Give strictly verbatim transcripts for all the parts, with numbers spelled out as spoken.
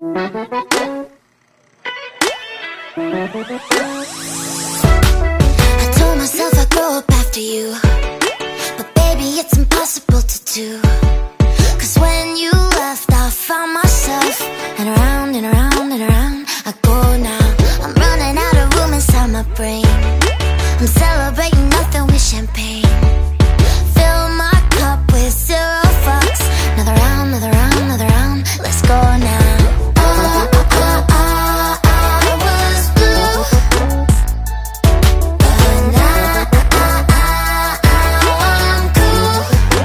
I told myself I'd grow up after you, but baby, it's impossible to do. Cause when you left, I found myself, and around and around and around I go now. I'm running out of room inside my brain. I'm celebrating nothing with champagne. Fill my cup with zero fucks. Another round, another round, another round. Let's go now. Oh, oh, oh, I was blue, but now I'm cool.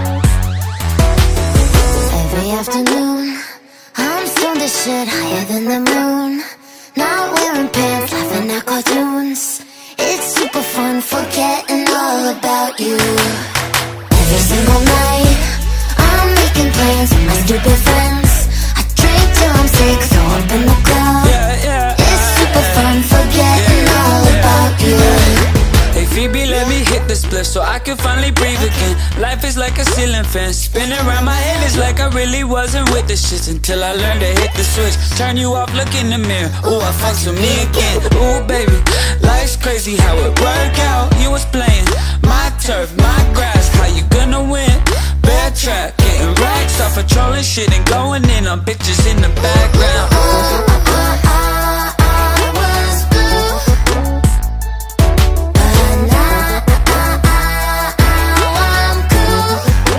Every afternoon I'm stoned as shit, higher than the moon. Not wearing pants, laughing at cartoons. It's super fun, forgetting all about you. Every single night I'm making plans with my stupid friends. I drink till I'm sick, throw up in the club. Yeah, yeah. It's super fun, forgetting yeah, all yeah, about you. Hey Phoebe, let me hit the split so I can finally breathe again. Life is like a ceiling fan, spinning around my head. It's like I really wasn't with the shits until I learned to hit the switch. Turn you off, look in the mirror. Ooh, I fucks with me again. Ooh, baby, life's crazy how it worked out. You was playing my turf, my grass. How you gonna win? Bad trap, getting racks off of trolling shit and going in on bitches in the background. Oh, oh, oh, I was blue, but now I'm cool.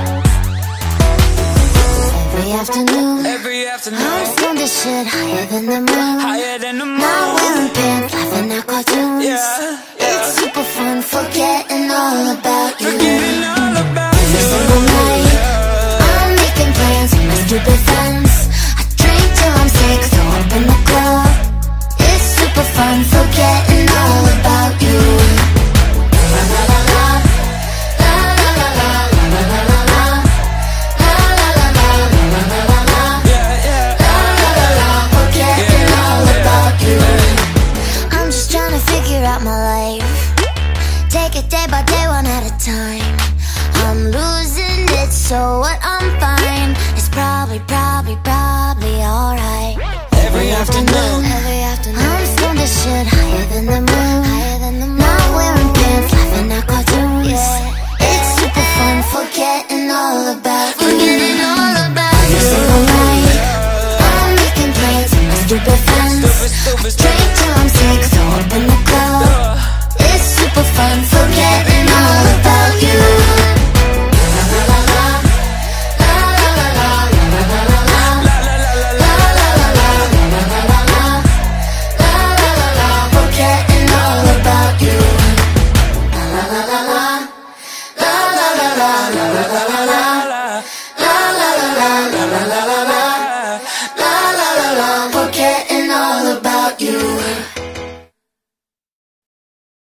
Every afternoon, Every afternoon, I'm stoned as shit, higher than the moon. higher than the moon. Not wearing pants, laughing at cartoons. Yeah, yeah. It's super fun, forgetting all about you. Forgetting all about Every you. single night I'm making plans with my stupid friends. I drink till I'm sick, throw up in the club. It's super fun, forgetting all about you. La la la la, la la la la, la la la la, la la la la, la la la la, Yeah, yeah. la la la la, forgetting all about you. I'm just trying to figure out my life. Take it day by day, one at a time. I'm losing it, so what? I'm fine. It's probably, probably, probably alright. Every afternoon, Every afternoon I'm stoned as shit, higher than the moon. Higher than the moon. Not wearing pants, laughing at cartoons. Yeah. It's super fun, forgetting all about you. Forgetting all about you. Every single night I'm making plans with my stupid friends. stupid, stupid,